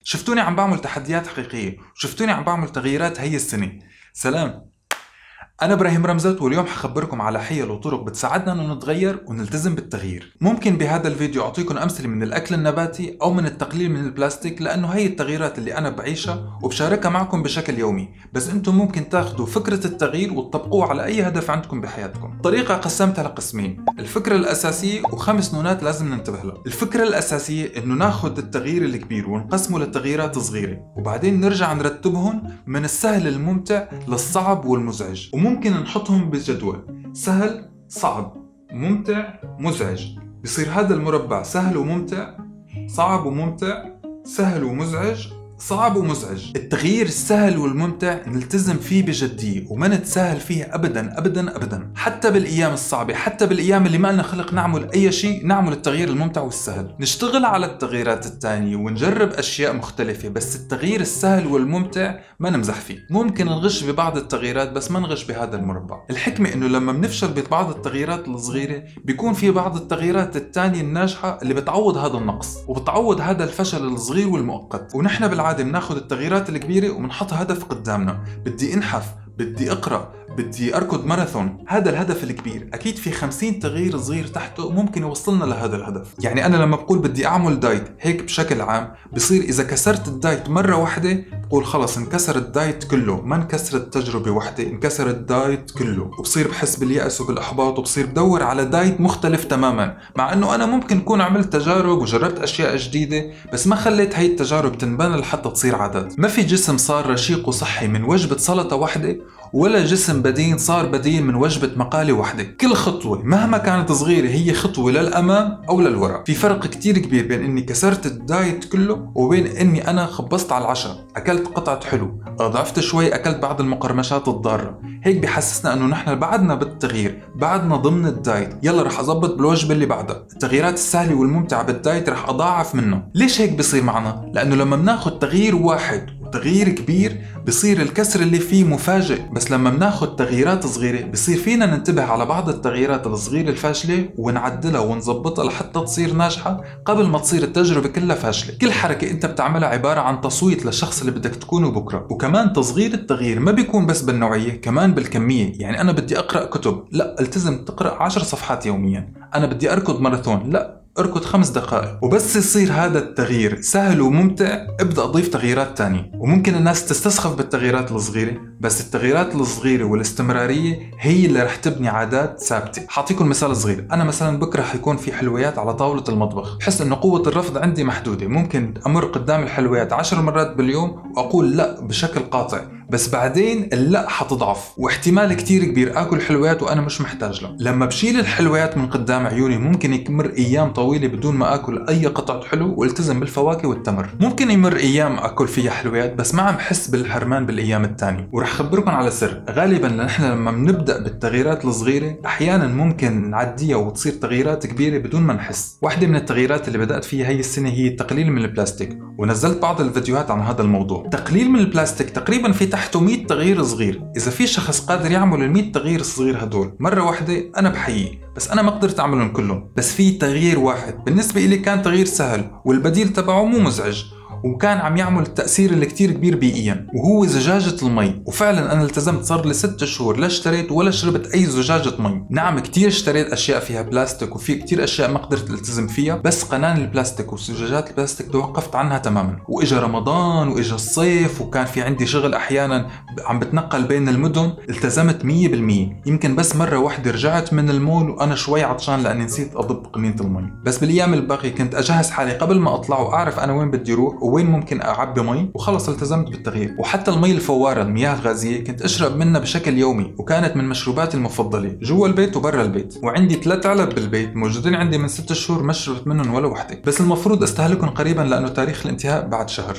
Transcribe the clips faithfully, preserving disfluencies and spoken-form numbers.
شفتوني عم بعمل تحديات حقيقية، وشفتوني عم بعمل تغييرات هي السنة. سلام. أنا إبراهيم رمزت، واليوم حخبركم على حيل وطرق بتساعدنا إنه نتغير ونلتزم بالتغيير. ممكن بهذا الفيديو أعطيكم أمثلة من الأكل النباتي أو من التقليل من البلاستيك، لأنه هي التغييرات اللي أنا بعيشها وبشاركها معكم بشكل يومي، بس أنتم ممكن تاخذوا فكرة التغيير وتطبقوها على أي هدف عندكم بحياتكم. طريقة قسمتها لقسمين: الفكرة الأساسية وخمس نونات لازم ننتبه لها. الفكرة الأساسية إنه ناخذ التغيير الكبير ونقسمه لتغييرات صغيرة، وبعدين نرجع نرتبهم من السهل الممتع للصعب والمزعج، وممكن نحطهم بجدول: سهل، صعب، ممتع، مزعج. بصير هذا المربع سهل وممتع، صعب وممتع، سهل ومزعج، صعب ومزعج. التغيير السهل والممتع نلتزم فيه بجدية وما نتساهل فيه أبدا أبدا أبدا، حتى بالأيام الصعبة، حتى بالأيام اللي ما لنا خلق نعمل أي شيء، نعمل التغيير الممتع والسهل. نشتغل على التغييرات الثانية ونجرب أشياء مختلفة، بس التغيير السهل والممتع ما نمزح فيه. ممكن نغش ببعض التغييرات بس ما نغش بهذا المربع. الحكمة إنه لما بنفشل ببعض التغييرات الصغيرة بيكون في بعض التغييرات الثانية الناجحة اللي بتعوض هذا النقص وبتعوض هذا الفشل الصغير والمؤقت. ونحن بالعادة بناخذ التغييرات الكبيرة وبنحط هدف قدامنا: بدي انحف، بدي اقرأ، بدي اركض ماراثون. هذا الهدف الكبير اكيد في خمسين تغيير صغير تحته ممكن يوصلنا لهذا الهدف. يعني انا لما بقول بدي اعمل دايت هيك بشكل عام، بصير اذا كسرت الدايت مرة واحدة بقول خلص انكسر الدايت كله، ما انكسرت تجربة واحدة، انكسر الدايت كله. وبصير بحس باليأس وبالاحباط وبصير بدور على دايت مختلف تماما، مع انه انا ممكن اكون عملت تجارب وجربت اشياء جديدة بس ما خليت هاي التجارب تنبنى لحتى تصير عادات. ما في جسم صار رشيق وصحي من وجبة سلطة واحدة، ولا جسم بدين صار بدين من وجبة مقالي واحدة. كل خطوة مهما كانت صغيرة هي خطوة للأمام أو للوراء. في فرق كتير كبير بين إني كسرت الدايت كله وبين إني أنا خبصت على العشاء، أكلت قطعة حلو، ضعفت شوي، أكلت بعض المقرمشات الضارة. هيك بحسسنا إنه نحن بعدنا بالتغيير، بعدنا ضمن الدايت. يلا رح أضبط بالوجبة اللي بعدها. التغييرات السهلة والممتعة بالدايت رح أضاعف منه. ليش هيك بصير معنا؟ لأنه لما بناخد تغيير واحد تغيير كبير بصير الكسر اللي فيه مفاجئ، بس لما بناخد تغييرات صغيرة بصير فينا ننتبه على بعض التغييرات الصغيرة الفاشلة ونعدلها ونظبطها لحتى تصير ناجحة قبل ما تصير التجربة كلها فاشلة. كل حركة انت بتعملها عبارة عن تصويت للشخص اللي بدك تكونه بكرة. وكمان تصغير التغيير ما بيكون بس بالنوعية، كمان بالكمية. يعني انا بدي اقرأ كتب، لا التزم تقرأ عشر صفحات يوميا. انا بدي اركض ماراثون، لا اركض خمس دقائق. وبس يصير هذا التغيير سهل وممتع ابدأ اضيف تغييرات تانية. وممكن الناس تستسخف بالتغييرات الصغيرة، بس التغييرات الصغيرة والاستمرارية هي اللي رح تبني عادات ثابتة. حاعطيكم مثال صغير: انا مثلا بكره حيكون في حلويات على طاولة المطبخ، بحس انه قوة الرفض عندي محدودة، ممكن امر قدام الحلويات عشر مرات باليوم واقول لا بشكل قاطع، بس بعدين اللا حتضعف واحتمال كتير كبير اكل حلويات وانا مش محتاج لها. لما بشيل الحلويات من قدام عيوني ممكن يمر ايام طويلة بدون ما اكل اي قطعة حلو والتزم بالفواكه والتمر. ممكن يمر ايام اكل فيها حلويات بس ما عم بحس بالحرمان بالايام الثانية. ورح خبركم على سر: غالبا نحن لما بنبدا بالتغييرات الصغيرة احيانا ممكن نعديها وتصير تغييرات كبيرة بدون ما نحس. واحدة من التغييرات اللي بدات فيها هي السنة هي التقليل من البلاستيك، ونزلت بعض الفيديوهات عن هذا الموضوع. تقليل من البلاستيك تقريبا في تحته مية تغيير صغير. اذا في شخص قادر يعمل ال مية تغيير الصغير هدول مرة واحدة انا بحييه، بس انا ما قدرت اعملهم كلهم. بس في تغيير واحد بالنسبة لي كان تغيير سهل والبديل تبعه مو مزعج، وكان عم يعمل التأثير اللي كتير كبير بيئيا، وهو زجاجة المي. وفعلا أنا التزمت، صار لي ست شهور لا اشتريت ولا شربت أي زجاجة مي. نعم كتير اشتريت أشياء فيها بلاستيك وفي كتير أشياء ما قدرت التزم فيها، بس قنان البلاستيك وزجاجات البلاستيك توقفت عنها تماما. وإجا رمضان وإجا الصيف وكان في عندي شغل أحيانا عم بتنقل بين المدن، التزمت مية بالمية. يمكن بس مرة واحدة رجعت من المول وأنا شوي عطشان لأني نسيت أضب قنينة المي. بس بالأيام الباقية كنت أجهز حالي قبل ما أطلع وأعرف أنا وين بدي أروح وين ممكن أعبي مي، وخلص التزمت بالتغيير. وحتى المي الفوارة المياه الغازية كنت أشرب منها بشكل يومي، وكانت من مشروباتي المفضلة جوا البيت وبرا البيت. وعندي ثلاث علب بالبيت موجودين عندي من ست شهور ما شربت منهم ولا وحدة، بس المفروض استهلكهم قريبا لأنه تاريخ الانتهاء بعد شهر.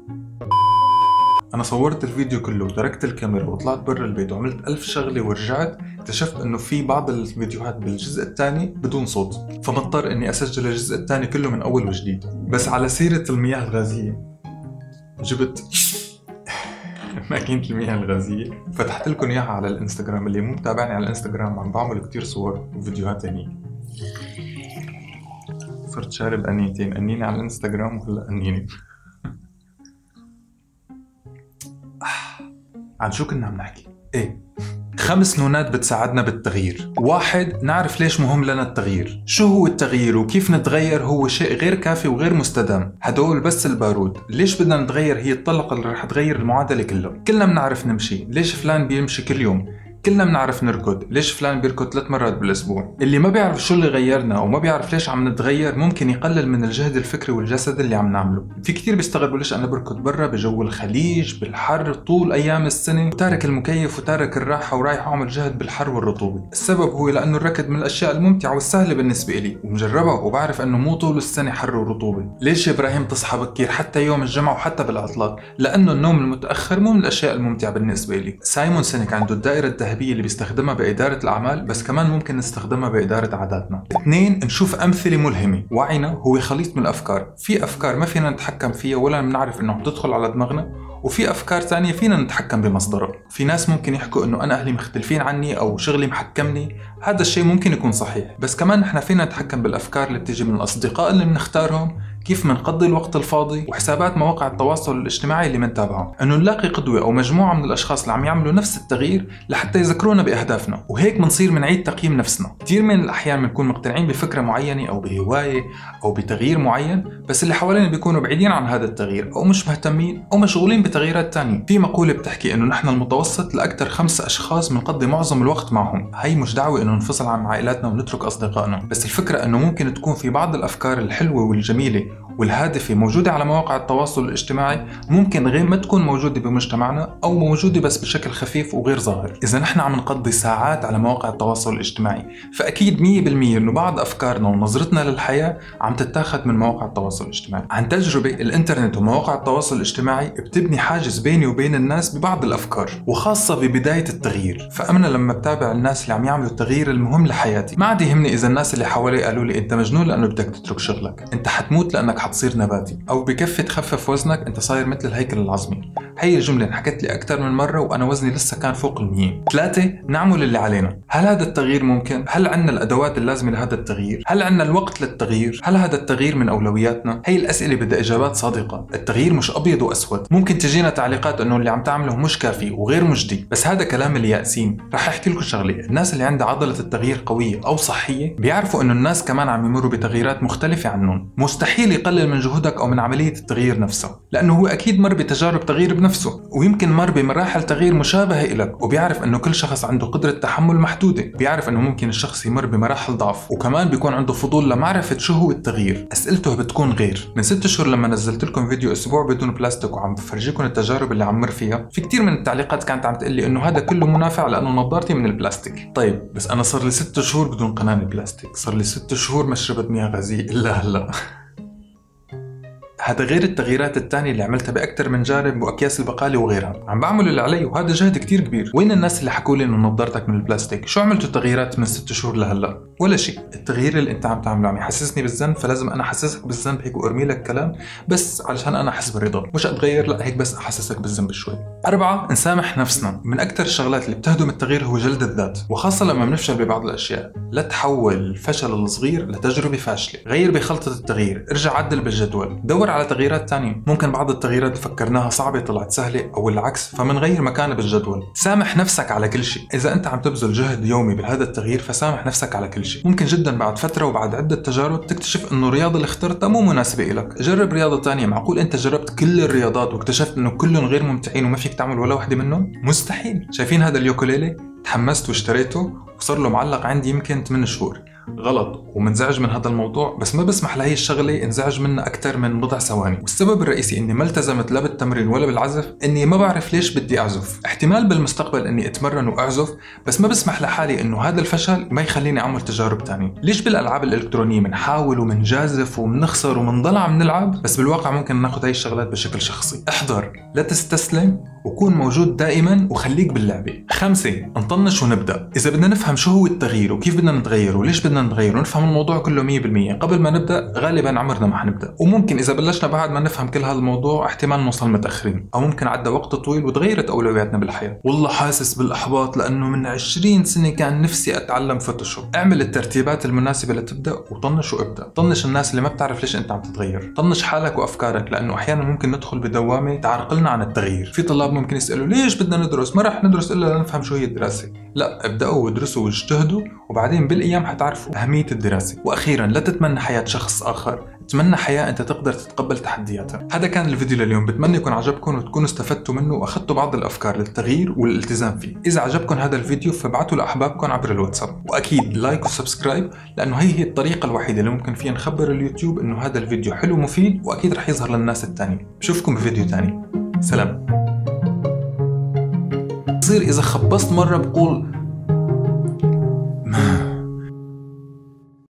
أنا صورت الفيديو كله وتركت الكاميرا وطلعت برا البيت وعملت ألف شغلة ورجعت اكتشفت إنه في بعض الفيديوهات بالجزء الثاني بدون صوت، فمضطر إني أسجل الجزء الثاني كله من أول وجديد. بس على سيرة المياه الغازية، جبت ماكينة المياه الغازية فتحت لكم إياها على الانستغرام. اللي مو متابعني على الانستغرام عم بعمل كتير صور وفيديوهات هنيك. صرت شارب أنينتين، أنينة على الانستغرام وهلا أنينة. عن شو كنا عم نحكي؟ ايه، خمس نونات بتساعدنا بالتغيير. واحد، نعرف ليش مهم لنا التغيير. شو هو التغيير وكيف نتغير هو شيء غير كافي وغير مستدام، هدول بس البارود. ليش بدنا نتغير هي الطلقة اللي رح تغير المعادلة كلها. كلنا بنعرف نمشي، ليش فلان بيمشي كل يوم؟ كلنا بنعرف نركض، ليش فلان بيركض ثلاث مرات بالاسبوع؟ اللي ما بيعرف شو اللي غيرنا او ما بيعرف ليش عم نتغير ممكن يقلل من الجهد الفكري والجسدي اللي عم نعمله. في كثير بيستغربوا ليش انا بركض برا بجو الخليج بالحر طول ايام السنه وتارك المكيف وتارك الراحه ورايح اعمل جهد بالحر والرطوبه. السبب هو لانه الركض من الاشياء الممتعه والسهله بالنسبه لي ومجربها وبعرف انه مو طول السنه حر ورطوبه. ليش يا ابراهيم تصحى بكير حتى يوم الجمعه وحتى بالعطلات؟ لانه النوم المتاخر مو من الاشياء الممتعه بالنسبه لي. سايمون سينيك عنده الدائره الذهبيه اللي بيستخدمها بإدارة الأعمال، بس كمان ممكن نستخدمها بإدارة عاداتنا. اثنين، نشوف أمثلة ملهمة. وعينا هو خليط من الأفكار، في أفكار ما فينا نتحكم فيها ولا بنعرف إنه عم تدخل على دماغنا، وفي أفكار تانية فينا نتحكم بمصدرها. في ناس ممكن يحكوا إنه أنا أهلي مختلفين عني أو شغلي محكمني، هذا الشيء ممكن يكون صحيح، بس كمان نحن فينا نتحكم بالأفكار اللي بتيجي من الأصدقاء اللي بنختارهم، كيف منقضي الوقت الفاضي، وحسابات مواقع التواصل الاجتماعي اللي منتابعها. انه نلاقي قدوة او مجموعة من الاشخاص اللي عم يعملوا نفس التغيير لحتى يذكرونا باهدافنا، وهيك بنصير منعيد تقييم نفسنا. كثير من الاحيان بنكون مقتنعين بفكرة معينة او بهواية او بتغيير معين، بس اللي حوالينا بيكونوا بعيدين عن هذا التغيير او مش مهتمين او مشغولين بتغييرات تانية. في مقولة بتحكي انه نحن المتوسط لاكثر خمس اشخاص بنقضي معظم الوقت معهم. هي مش دعوة انه ننفصل عن عائلاتنا ونترك اصدقائنا، بس الفكرة انه ممكن تكون في بعض الافكار الحلوة والجميلة والهادفة موجودة على مواقع التواصل الاجتماعي ممكن غير ما تكون موجودة بمجتمعنا أو موجودة بس بشكل خفيف وغير ظاهر. إذا نحن عم نقضي ساعات على مواقع التواصل الاجتماعي فأكيد مية بالمية إنه بعض أفكارنا ونظرتنا للحياة عم تتاخد من مواقع التواصل الاجتماعي. عن تجربة، الإنترنت ومواقع التواصل الاجتماعي بتبني حاجز بيني وبين الناس ببعض الأفكار، وخاصة ببداية التغيير. فأنا لما بتابع الناس اللي عم يعملوا التغيير المهم لحياتي ما عاد يهمني إذا الناس اللي حوالي قالوا لي أنت مجنون لأنه بدك تترك شغلك، أنت حتموت لأنك حتصير نباتي، او بكفي تخفف وزنك انت صاير مثل الهيكل العظمي. هي الجملة انحكت لي اكثر من مرة وانا وزني لسه كان فوق المية. ثلاثة، نعمل اللي علينا. هل هذا التغيير ممكن؟ هل عندنا الادوات اللازمة لهذا التغيير؟ هل عندنا الوقت للتغيير؟ هل هذا التغيير من اولوياتنا؟ هي الاسئلة بدها اجابات صادقة. التغيير مش ابيض واسود. ممكن تجينا تعليقات انه اللي عم تعمله مش كافي وغير مجدي، بس هذا كلام اليائسين. رح احكي لكم شغلة، الناس اللي عندها عضلة التغيير قوية او صحية بيعرفوا انه الناس كمان عم يمروا بتغييرات مختلفة عنهم. مستحيل يقلل من جهودك او من عملية التغيير نفسه، لانه هو اكيد مر بتجارب تغيير بنفسه، ويمكن مر بمراحل تغيير مشابهة إلك، وبيعرف انه كل شخص عنده قدرة تحمل محدودة، بيعرف انه ممكن الشخص يمر بمراحل ضعف، وكمان بيكون عنده فضول لمعرفة شو هو التغيير. اسئلته بتكون غير. من ست اشهر لما نزلت لكم فيديو اسبوع بدون بلاستيك وعم بفرجيكم التجارب اللي عم مر فيها، في كثير من التعليقات كانت عم تقول لي انه هذا كله منافع لانه نظارتي من البلاستيك. طيب بس انا صار لي ست شهور بدون قنانة بلاستيك، صار لي ست شهور ما شربت مياه غازية الا هلا. هذا غير التغييرات الثانية اللي عملتها بأكثر من جانب وأكياس البقالة وغيرها. عم بعمل اللي علي وهذا جهد كتير كبير. وين الناس اللي حكوا لي إنه نظارتك من البلاستيك؟ شو عملتوا تغييرات من ست شهور لهلا؟ ولا شيء. التغيير اللي أنت عم تعمله عم يحسسني بالذنب، فلازم أنا أحسسك بالذنب هيك وأرمي لك كلام بس علشان أنا أحس بالرضا، مش أتغير، لا هيك بس أحسسك بالذنب شوي. أربعة، نسامح نفسنا. من أكثر الشغلات اللي بتهدم التغيير هو جلد الذات، وخاصة لما بنفشل ببعض الأشياء. لا تحول الفشل الصغير لتجربة فاشلة. غير بخلطة التغيير، ارجع عدل بالجدول، دور على تغييرات ثانية. ممكن بعض التغييرات فكرناها صعبة طلعت سهلة أو العكس، فمنغير مكانها بالجدول. سامح نفسك على كل شيء. إذا أنت عم تبذل جهد يومي بهذا التغيير فسامح نفسك على كل شيء. ممكن جدا بعد فترة وبعد عدة تجارب تكتشف إنه الرياضة اللي اخترتها مو مناسبة إلك. جرب رياضة ثانية. معقول أنت جربت كل الرياضات واكتشفت إنه كلهم غير ممتعين وما فيك تعمل ولا واحدة منهم؟ مستحيل. شايفين هذا اليوكوليلي؟ تحمست واشتريته وصار له معلق عندي يمكن ثمانية شهور. غلط ومنزعج من هذا الموضوع، بس ما بسمح لهي الشغله انزعج منها اكثر من بضع ثواني. والسبب الرئيسي اني ما التزمت لا بالتمرين ولا بالعزف اني ما بعرف ليش بدي اعزف. احتمال بالمستقبل اني اتمرن واعزف، بس ما بسمح لحالي انه هذا الفشل ما يخليني اعمل تجارب ثانيه. ليش بالالعاب الالكترونيه بنحاول وبنجازف وبنخسر وبنضل عم نلعب، بس بالواقع ممكن ناخذ هاي الشغلات بشكل شخصي. احضر، لا تستسلم، وكون موجود دائما وخليك باللعبه. خمسة، نطنش ونبدا. اذا بدنا نفهم شو هو التغيير وكيف بدنا نتغير وليش بدنا بدنا نتغير ونفهم الموضوع كله مية بالمية قبل ما نبدأ، غالبا عمرنا ما حنبدأ. وممكن إذا بلشنا بعد ما نفهم كل هذا الموضوع احتمال نوصل متأخرين، أو ممكن عدى وقت طويل وتغيرت أولوياتنا بالحياة. والله حاسس بالإحباط لأنه من عشرين سنة كان نفسي أتعلم فوتوشوب. اعمل الترتيبات المناسبة لتبدأ وطنش وابدأ. طنش الناس اللي ما بتعرف ليش أنت عم تتغير، طنش حالك وأفكارك، لأنه أحيانا ممكن ندخل بدوامة تعرقلنا عن التغيير. في طلاب ممكن يسألوا ليش بدنا ندرس؟ ما رح ندرس إلا لنفهم شو هي الدراسة. لا، ابدأوا وادرسوا واجتهدوا، وبعدين بالأيام حتعرفوا أهمية الدراسة. وأخيرا، لا تتمنى حياة شخص آخر، تمنى حياة أنت تقدر تتقبل تحدياتها. هذا كان الفيديو لليوم، بتمنى يكون عجبكم وتكونوا استفدتوا منه وأخذتوا بعض الأفكار للتغيير والالتزام فيه. إذا عجبكم هذا الفيديو فابعتوا لأحبابكم عبر الواتساب، وأكيد لايك وسبسكرايب، لأنه هي هي الطريقة الوحيدة اللي ممكن فيها نخبر اليوتيوب إنه هذا الفيديو حلو ومفيد، وأكيد رح يظهر للناس التانية. بشوفكم بفيديو تاني، سلام. بصير إذا خبصت مرة بقول